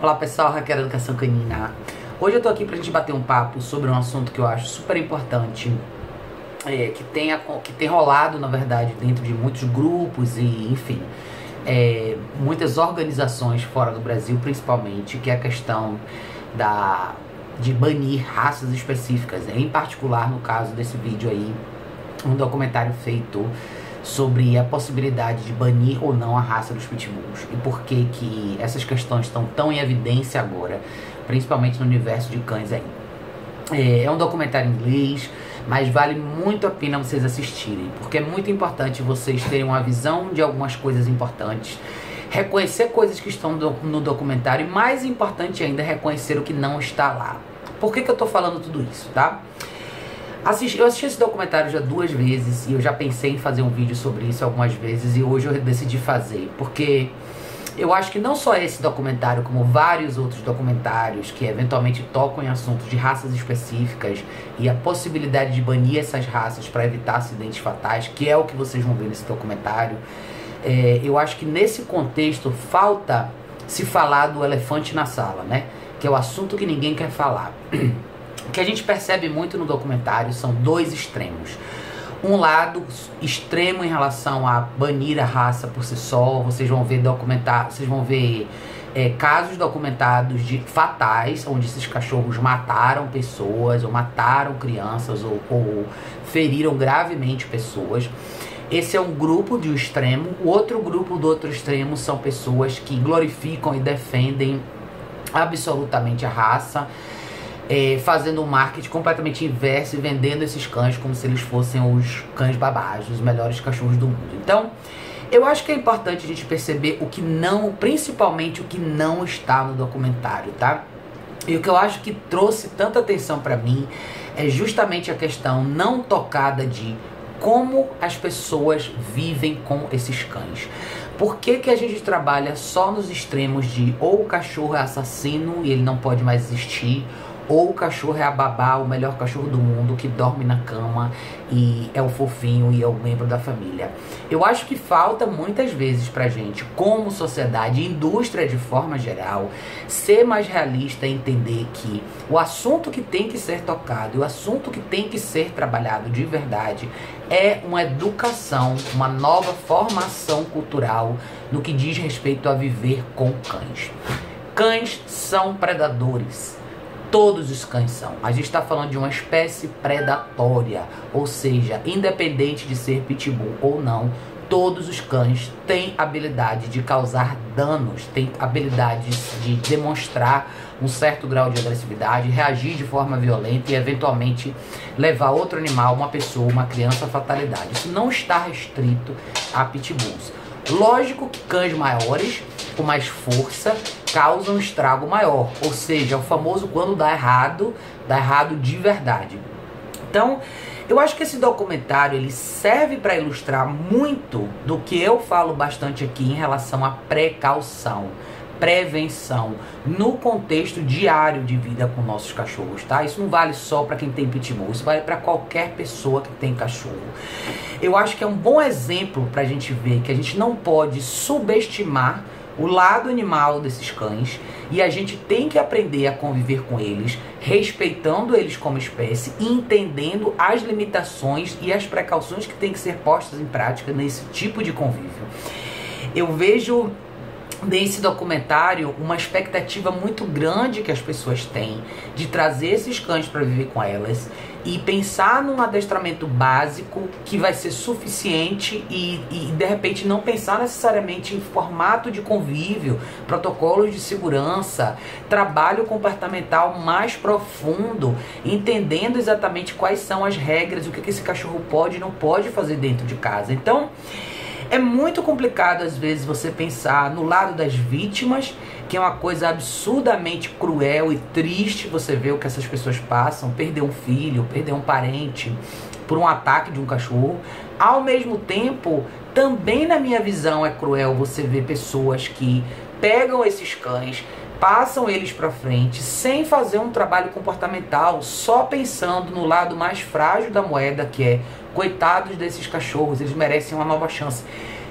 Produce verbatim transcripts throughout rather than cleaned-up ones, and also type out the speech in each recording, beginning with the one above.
Olá pessoal, Raquel da Educação Canina. Hoje eu tô aqui pra gente bater um papo sobre um assunto que eu acho super importante, é, que, tem, que tem rolado, na verdade, dentro de muitos grupos e, enfim, é, muitas organizações fora do Brasil, principalmente, que é a questão da, de banir raças específicas. Em particular, no caso desse vídeo aí, um documentário feito sobre a possibilidade de banir ou não a raça dos pitbulls e por que que essas questões estão tão em evidência agora, principalmente no universo de cães aí. É, é um documentário em inglês, mas vale muito a pena vocês assistirem, porque é muito importante vocês terem uma visão de algumas coisas importantes, reconhecer coisas que estão do, no documentário e, mais importante ainda, reconhecer o que não está lá. Por que que eu tô falando tudo isso, tá? Assisti, eu assisti esse documentário já duas vezes e eu já pensei em fazer um vídeo sobre isso algumas vezes e hoje eu decidi fazer, porque eu acho que não só esse documentário, como vários outros documentários que eventualmente tocam em assuntos de raças específicas e a possibilidade de banir essas raças para evitar acidentes fatais, que é o que vocês vão ver nesse documentário, é, eu acho que nesse contexto falta se falar do elefante na sala, né? Que é o assunto que ninguém quer falar. O que a gente percebe muito no documentário são dois extremos. Um lado extremo em relação a banir a raça por si só. Vocês vão ver documentar, vocês vão ver é, casos documentados de fatais, onde esses cachorros mataram pessoas, ou mataram crianças, ou, ou feriram gravemente pessoas. Esse é um grupo de um extremo. O outro grupo do outro extremo são pessoas que glorificam e defendem absolutamente a raça, É, fazendo um marketing completamente inverso e vendendo esses cães como se eles fossem os cães babás, os melhores cachorros do mundo. Então, eu acho que é importante a gente perceber o que não, principalmente o que não está no documentário, tá? E o que eu acho que trouxe tanta atenção pra mim é justamente a questão não tocada de como as pessoas vivem com esses cães. Por que que a gente trabalha só nos extremos de ou o cachorro é assassino e ele não pode mais existir, ou o cachorro é a babá, o melhor cachorro do mundo, que dorme na cama e é o fofinho e é o membro da família. Eu acho que falta muitas vezes pra gente, como sociedade, indústria de forma geral, ser mais realista e entender que o assunto que tem que ser tocado, o assunto que tem que ser trabalhado de verdade é uma educação, uma nova formação cultural no que diz respeito a viver com cães. Cães são predadores. Todos os cães são. A gente está falando de uma espécie predatória, ou seja, independente de ser pitbull ou não, todos os cães têm habilidade de causar danos, têm habilidade de demonstrar um certo grau de agressividade, reagir de forma violenta e eventualmente levar outro animal, uma pessoa, uma criança à fatalidade. Isso não está restrito a pitbulls. Lógico que cães maiores, com mais força, causam um estrago maior, ou seja, o famoso quando dá errado, dá errado de verdade. Então, eu acho que esse documentário ele serve para ilustrar muito do que eu falo bastante aqui em relação à precaução, prevenção, no contexto diário de vida com nossos cachorros, tá? Isso não vale só para quem tem pitbull, isso vale para qualquer pessoa que tem cachorro. Eu acho que é um bom exemplo para a gente ver que a gente não pode subestimar o lado animal desses cães e a gente tem que aprender a conviver com eles, respeitando eles como espécie e entendendo as limitações e as precauções que têm que ser postas em prática nesse tipo de convívio. Eu vejo nesse documentário uma expectativa muito grande que as pessoas têm de trazer esses cães para viver com elas e pensar num adestramento básico que vai ser suficiente e, e de repente não pensar necessariamente em formato de convívio, protocolos de segurança, trabalho comportamental mais profundo, entendendo exatamente quais são as regras, o que, que esse cachorro pode e não pode fazer dentro de casa. Então, é muito complicado às vezes você pensar no lado das vítimas, que é uma coisa absurdamente cruel e triste. Você vê o que essas pessoas passam, perder um filho, perder um parente por um ataque de um cachorro. Ao mesmo tempo, também na minha visão é cruel você ver pessoas que pegam esses cães, passam eles pra frente sem fazer um trabalho comportamental, só pensando no lado mais frágil da moeda, que é coitados desses cachorros, eles merecem uma nova chance.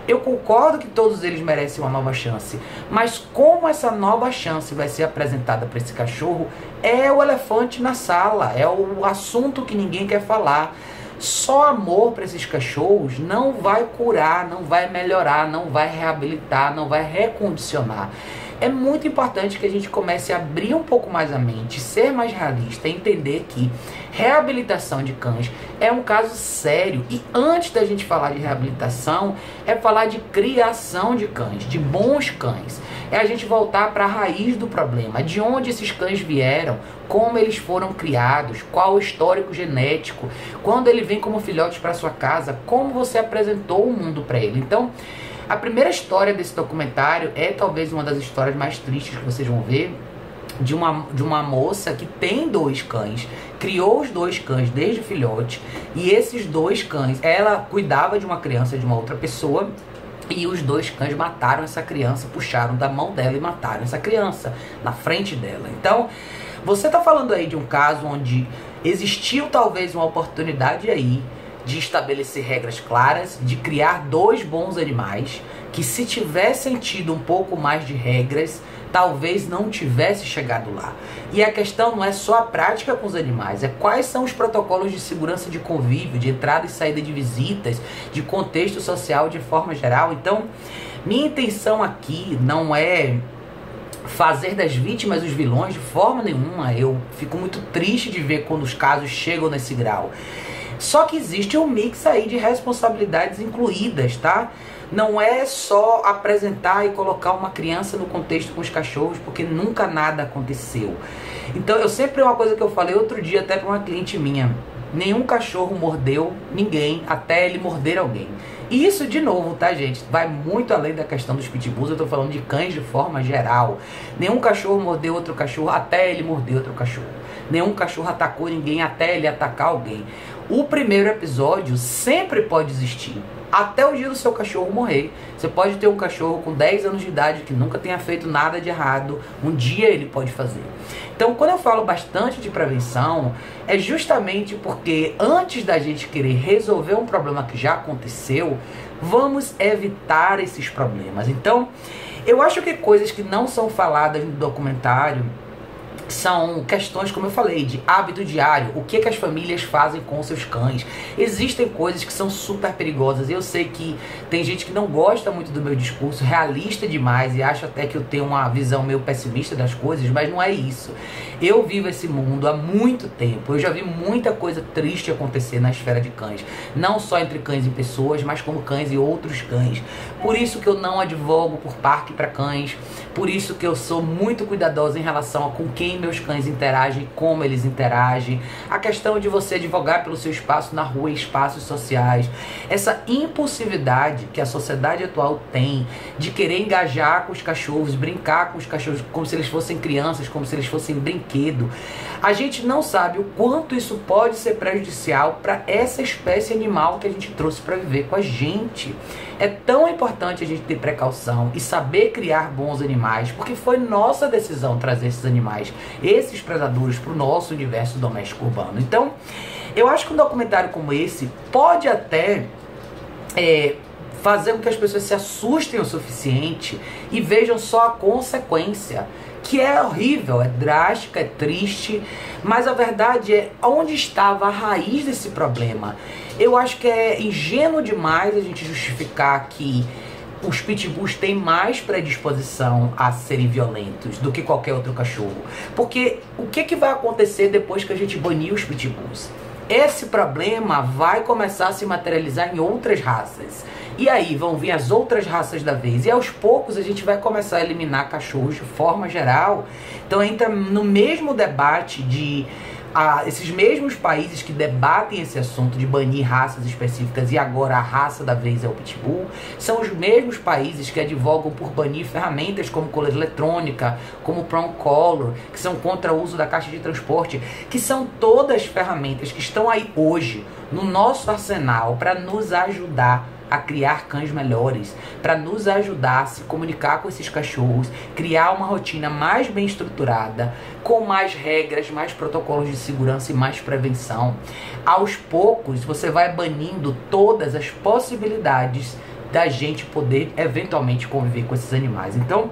Eu concordo que todos eles merecem uma nova chance, mas como essa nova chance vai ser apresentada para esse cachorro é o elefante na sala, é o assunto que ninguém quer falar. Só amor para esses cachorros não vai curar, não vai melhorar, não vai reabilitar, não vai recondicionar. É muito importante que a gente comece a abrir um pouco mais a mente, ser mais realista, entender que reabilitação de cães é um caso sério. E antes da gente falar de reabilitação, é falar de criação de cães, de bons cães. É a gente voltar para a raiz do problema, de onde esses cães vieram, como eles foram criados, qual o histórico genético, quando ele vem como filhote para sua casa, como você apresentou o mundo para ele. Então, a primeira história desse documentário é talvez uma das histórias mais tristes que vocês vão ver, de uma, de uma moça que tem dois cães, criou os dois cães desde filhote, e esses dois cães, ela cuidava de uma criança de uma outra pessoa, e os dois cães mataram essa criança, puxaram da mão dela e mataram essa criança na frente dela. Então, você está falando aí de um caso onde existiu talvez uma oportunidade aí de estabelecer regras claras, de criar dois bons animais, que se tivessem tido um pouco mais de regras, talvez não tivesse chegado lá. E a questão não é só a prática com os animais, é quais são os protocolos de segurança de convívio, de entrada e saída de visitas, de contexto social de forma geral. Então, minha intenção aqui não é fazer das vítimas os vilões de forma nenhuma. Eu fico muito triste de ver quando os casos chegam nesse grau. Só que existe um mix aí de responsabilidades incluídas, tá? Não é só apresentar e colocar uma criança no contexto com os cachorros, porque nunca nada aconteceu. Então, eu sempre, uma coisa que eu falei outro dia até para uma cliente minha, nenhum cachorro mordeu ninguém até ele morder alguém. E isso, de novo, tá, gente? Vai muito além da questão dos pitbulls, eu tô falando de cães de forma geral. Nenhum cachorro mordeu outro cachorro até ele morder outro cachorro. Nenhum cachorro atacou ninguém até ele atacar alguém. O primeiro episódio sempre pode existir, até o dia do seu cachorro morrer. Você pode ter um cachorro com dez anos de idade que nunca tenha feito nada de errado, um dia ele pode fazer. Então, quando eu falo bastante de prevenção, é justamente porque antes da gente querer resolver um problema que já aconteceu, vamos evitar esses problemas. Então, eu acho que coisas que não são faladas no documentário são questões, como eu falei, de hábito diário, o que, que as famílias fazem com seus cães. Existem coisas que são super perigosas. Eu sei que tem gente que não gosta muito do meu discurso, realista demais, e acha até que eu tenho uma visão meio pessimista das coisas, mas não é isso. Eu vivo esse mundo há muito tempo, eu já vi muita coisa triste acontecer na esfera de cães, não só entre cães e pessoas, mas como cães e outros cães. Por isso que eu não advogo por parque para cães, por isso que eu sou muito cuidadosa em relação a com quem meus cães interagem, como eles interagem, a questão de você advogar pelo seu espaço na rua e espaços sociais, essa impulsividade que a sociedade atual tem de querer engajar com os cachorros, brincar com os cachorros como se eles fossem crianças, como se eles fossem brinquedo. A gente não sabe o quanto isso pode ser prejudicial para essa espécie animal que a gente trouxe para viver com a gente. É tão importante a gente ter precaução e saber criar bons animais, porque foi nossa decisão trazer esses animais, esses predadores, para o nosso universo doméstico urbano. Então, eu acho que um documentário como esse pode até é, fazer com que as pessoas se assustem o suficiente e vejam só a consequência, que é horrível, é drástica, é triste, mas a verdade é onde estava a raiz desse problema. Eu acho que é ingênuo demais a gente justificar que os pitbulls têm mais predisposição a serem violentos do que qualquer outro cachorro. Porque o que, que vai acontecer depois que a gente banir os pitbulls? Esse problema vai começar a se materializar em outras raças. E aí vão vir as outras raças da vez. E aos poucos a gente vai começar a eliminar cachorros de forma geral. Então entra no mesmo debate de... Ah, esses mesmos países que debatem esse assunto de banir raças específicas e agora a raça da vez é o pitbull, são os mesmos países que advogam por banir ferramentas como coleira eletrônica, como prong collar, que são contra o uso da caixa de transporte, que são todas ferramentas que estão aí hoje no nosso arsenal para nos ajudar a criar cães melhores, para nos ajudar a se comunicar com esses cachorros, criar uma rotina mais bem estruturada, com mais regras, mais protocolos de segurança e mais prevenção. Aos poucos, você vai banindo todas as possibilidades da gente poder eventualmente conviver com esses animais. Então,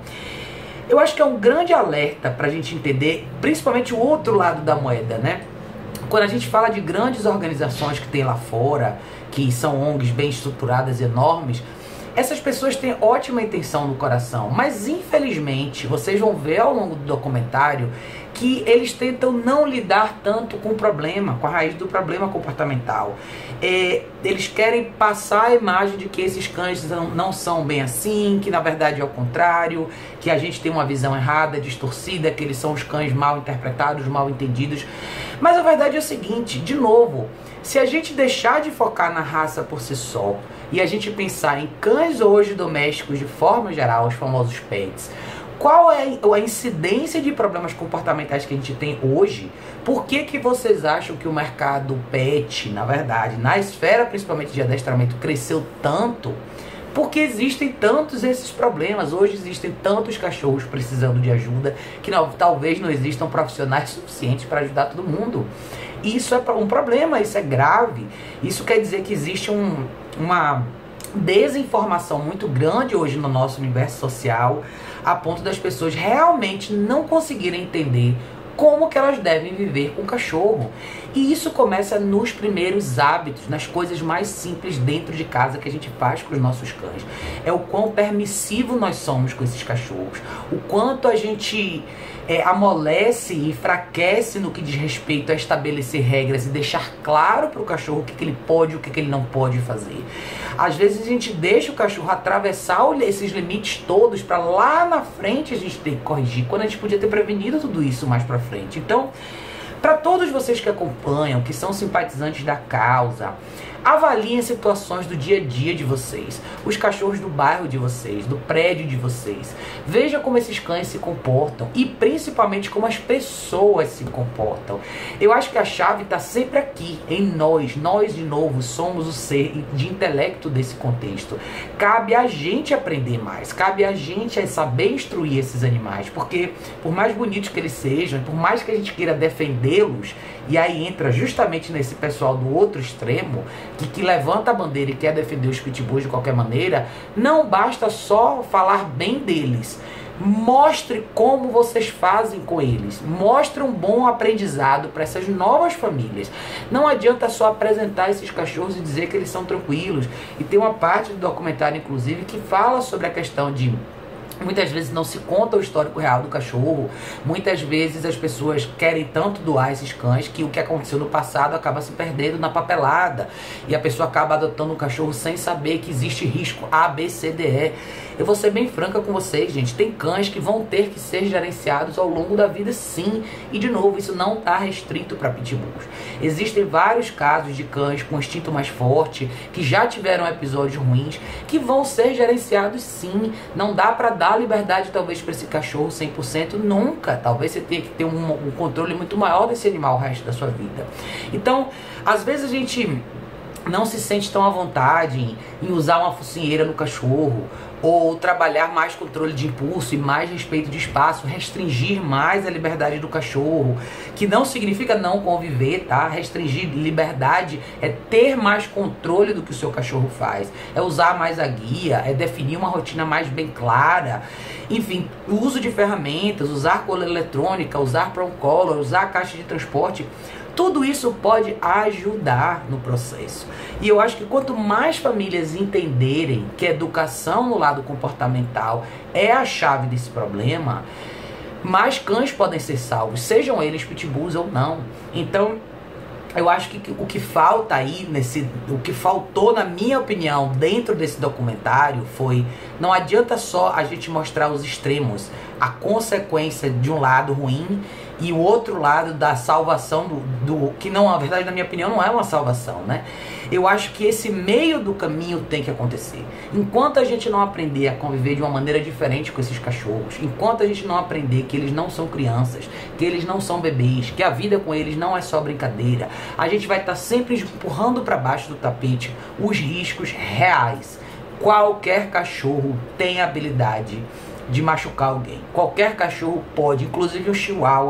eu acho que é um grande alerta para a gente entender, principalmente o outro lado da moeda, né? Quando a gente fala de grandes organizações que tem lá fora, que são O N Gs bem estruturadas, enormes, essas pessoas têm ótima intenção no coração, mas infelizmente vocês vão ver ao longo do documentário que eles tentam não lidar tanto com o problema, com a raiz do problema comportamental. É, eles querem passar a imagem de que esses cães não, não são bem assim, que na verdade é o contrário, que a gente tem uma visão errada, distorcida, que eles são os cães mal interpretados, mal entendidos. Mas a verdade é o seguinte, de novo, se a gente deixar de focar na raça por si só e a gente pensar em cães hoje domésticos de forma geral, os famosos pets, qual é a incidência de problemas comportamentais que a gente tem hoje? Por que que vocês acham que o mercado pet, na verdade, na esfera principalmente de adestramento, cresceu tanto? Porque existem tantos esses problemas. Hoje existem tantos cachorros precisando de ajuda que não, talvez não existam profissionais suficientes para ajudar todo mundo. Isso é um problema, isso é grave. Isso quer dizer que existe um, uma desinformação muito grande hoje no nosso universo social, a ponto das pessoas realmente não conseguirem entender como que elas devem viver com o cachorro. E isso começa nos primeiros hábitos, nas coisas mais simples dentro de casa que a gente faz com os nossos cães. É o quão permissivo nós somos com esses cachorros, o quanto a gente é, amolece e enfraquece no que diz respeito a estabelecer regras e deixar claro para o cachorro o que, que ele pode e o que, que ele não pode fazer. Às vezes a gente deixa o cachorro atravessar esses limites todos para lá na frente a gente ter que corrigir, quando a gente podia ter prevenido tudo isso mais para frente. Então, para todos vocês que acompanham, que são simpatizantes da causa, avaliem situações do dia a dia de vocês, os cachorros do bairro de vocês, do prédio de vocês. Veja como esses cães se comportam e principalmente como as pessoas se comportam. Eu acho que a chave está sempre aqui, em nós. Nós, de novo, somos o ser de intelecto desse contexto. Cabe a gente aprender mais, cabe a gente saber instruir esses animais, porque por mais bonitos que eles sejam, por mais que a gente queira defendê-los, e aí entra justamente nesse pessoal do outro extremo, que, que levanta a bandeira e quer defender os pitbulls de qualquer maneira, não basta só falar bem deles. Mostre como vocês fazem com eles. Mostre um bom aprendizado para essas novas famílias. Não adianta só apresentar esses cachorros e dizer que eles são tranquilos. E tem uma parte do documentário, inclusive, que fala sobre a questão de... muitas vezes não se conta o histórico real do cachorro. Muitas vezes as pessoas querem tanto doar esses cães que o que aconteceu no passado acaba se perdendo na papelada. E a pessoa acaba adotando um cachorro sem saber que existe risco A, B, C, D, E. Eu vou ser bem franca com vocês, gente. Tem cães que vão ter que ser gerenciados ao longo da vida, sim. E, de novo, isso não está restrito para pitbulls. Existem vários casos de cães com instinto mais forte, que já tiveram episódios ruins, que vão ser gerenciados, sim. Não dá para dar liberdade, talvez, para esse cachorro cem por cento, nunca. Talvez você tenha que ter um, um controle muito maior desse animal o resto da sua vida. Então, às vezes a gente não se sente tão à vontade em usar uma focinheira no cachorro, ou trabalhar mais controle de impulso e mais respeito de espaço, restringir mais a liberdade do cachorro, que não significa não conviver, tá? Restringir liberdade é ter mais controle do que o seu cachorro faz, é usar mais a guia, é definir uma rotina mais bem clara, enfim, o uso de ferramentas, usar coleira eletrônica, usar prong collar, usar caixa de transporte. Tudo isso pode ajudar no processo. E eu acho que quanto mais famílias entenderem que a educação no lado comportamental é a chave desse problema, mais cães podem ser salvos, sejam eles pitbulls ou não. Então, eu acho que o que falta aí, nesse, o que faltou, na minha opinião, dentro desse documentário foi, não adianta só a gente mostrar os extremos, a consequência de um lado ruim e o outro lado da salvação do, do que não, na verdade, na minha opinião, não é uma salvação, né? Eu acho que esse meio do caminho tem que acontecer. Enquanto a gente não aprender a conviver de uma maneira diferente com esses cachorros, enquanto a gente não aprender que eles não são crianças, que eles não são bebês, que a vida com eles não é só brincadeira, a gente vai estar sempre empurrando para baixo do tapete os riscos reais. Qualquer cachorro tem a habilidade de machucar alguém. Qualquer cachorro pode, inclusive o chihuahua,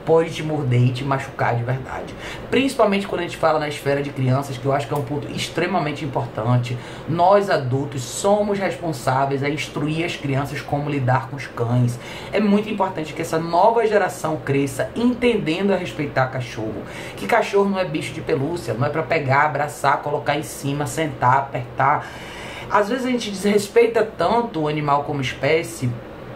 pode te morder e te machucar de verdade. Principalmente quando a gente fala na esfera de crianças, que eu acho que é um ponto extremamente importante. Nós adultos somos responsáveis a instruir as crianças como lidar com os cães. É muito importante que essa nova geração cresça entendendo a respeitar cachorro. Que cachorro não é bicho de pelúcia, não é para pegar, abraçar, colocar em cima, sentar, apertar. Às vezes a gente desrespeita tanto o animal como espécie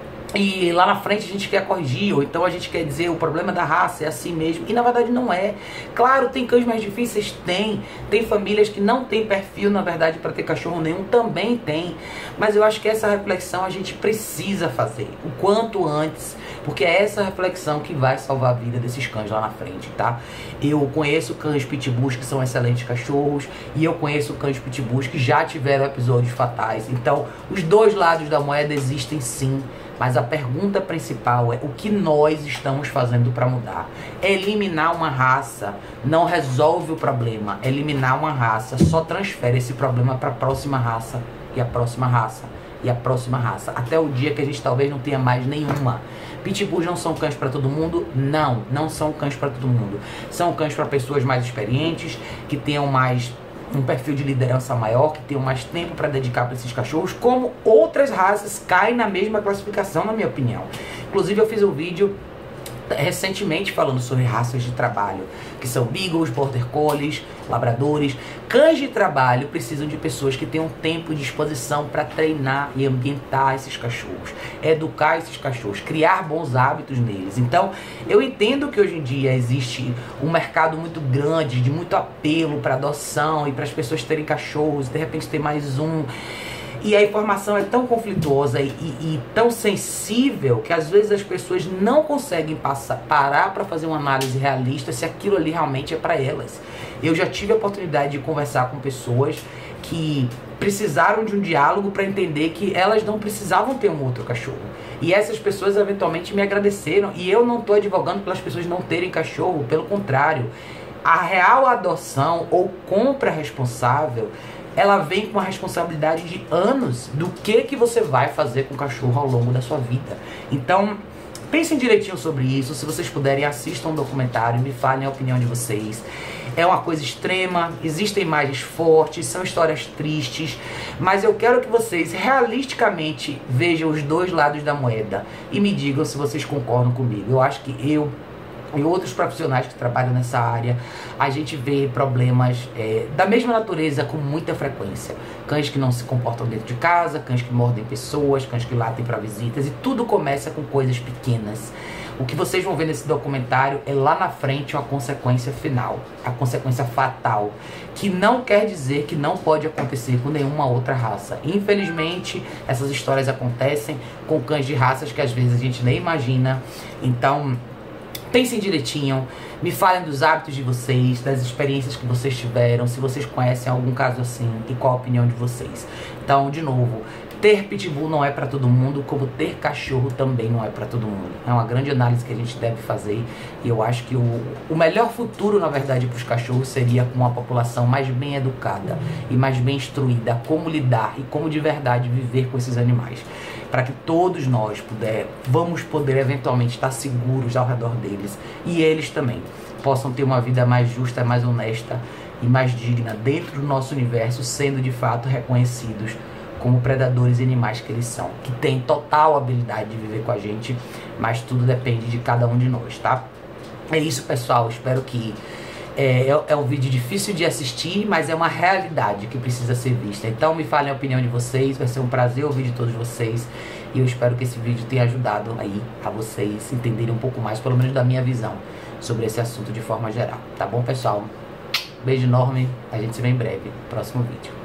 e lá na frente a gente quer corrigir, ou então a gente quer dizer o problema da raça é assim mesmo, e na verdade não é. Claro, tem cães mais difíceis? Tem. Tem famílias que não tem perfil, na verdade, para ter cachorro nenhum? Também tem. Mas eu acho que essa reflexão a gente precisa fazer o quanto antes, porque é essa reflexão que vai salvar a vida desses cães lá na frente, tá? Eu conheço cães pitbulls que são excelentes cachorros, e eu conheço cães pitbulls que já tiveram episódios fatais. Então, os dois lados da moeda existem sim. Mas a pergunta principal é o que nós estamos fazendo para mudar. Eliminar uma raça não resolve o problema. Eliminar uma raça só transfere esse problema para a próxima raça, e a próxima raça, e a próxima raça. Até o dia que a gente talvez não tenha mais nenhuma. Pitbulls não são cães para todo mundo? Não, não são cães para todo mundo. São cães para pessoas mais experientes, que tenham mais um perfil de liderança maior, que tenham mais tempo para dedicar para esses cachorros, como outras raças caem na mesma classificação, na minha opinião. Inclusive eu fiz um vídeo recentemente falando sobre raças de trabalho, que são beagles, border collies, labradores. Cães de trabalho precisam de pessoas que tenham tempo e disposição para treinar e ambientar esses cachorros, educar esses cachorros, criar bons hábitos neles. Então, eu entendo que hoje em dia existe um mercado muito grande, de muito apelo para adoção e para as pessoas terem cachorros, de repente ter mais um. E a informação é tão conflituosa e, e, e tão sensível que às vezes as pessoas não conseguem passar, parar para fazer uma análise realista se aquilo ali realmente é para elas. Eu já tive a oportunidade de conversar com pessoas que precisaram de um diálogo para entender que elas não precisavam ter um outro cachorro. E essas pessoas eventualmente me agradeceram. E eu não estou advogando pelas pessoas não terem cachorro, pelo contrário. A real adoção ou compra responsável, ela vem com uma responsabilidade de anos do que, que você vai fazer com o cachorro ao longo da sua vida. Então, pensem direitinho sobre isso. Se vocês puderem, assistam um documentário, me falem a opinião de vocês. É uma coisa extrema, existem imagens fortes, são histórias tristes, mas eu quero que vocês realisticamente vejam os dois lados da moeda e me digam se vocês concordam comigo. Eu acho que eu e outros profissionais que trabalham nessa área, a gente vê problemas é, da mesma natureza com muita frequência. Cães que não se comportam dentro de casa, cães que mordem pessoas, cães que latem para visitas, e tudo começa com coisas pequenas. O que vocês vão ver nesse documentário é lá na frente uma consequência final, a consequência fatal, que não quer dizer que não pode acontecer com nenhuma outra raça. Infelizmente, essas histórias acontecem com cães de raças que às vezes a gente nem imagina. Então, pensem direitinho, me falem dos hábitos de vocês, das experiências que vocês tiveram, se vocês conhecem algum caso assim e qual a opinião de vocês. Então, de novo, ter pitbull não é para todo mundo, como ter cachorro também não é para todo mundo. É uma grande análise que a gente deve fazer e eu acho que o, o melhor futuro, na verdade, para os cachorros seria com uma população mais bem educada e mais bem instruída, como lidar e como de verdade viver com esses animais. Para que todos nós puder, vamos poder eventualmente estar seguros ao redor deles e eles também possam ter uma vida mais justa, mais honesta e mais digna dentro do nosso universo, sendo de fato reconhecidos como predadores e animais que eles são, que têm total habilidade de viver com a gente, mas tudo depende de cada um de nós, tá? É isso, pessoal, espero que É, é um vídeo difícil de assistir, mas é uma realidade que precisa ser vista. Então me falem a opinião de vocês, vai ser um prazer ouvir de todos vocês. E eu espero que esse vídeo tenha ajudado aí a vocês entenderem um pouco mais, pelo menos da minha visão, sobre esse assunto de forma geral. Tá bom, pessoal? Beijo enorme, a gente se vê em breve. Próximo vídeo.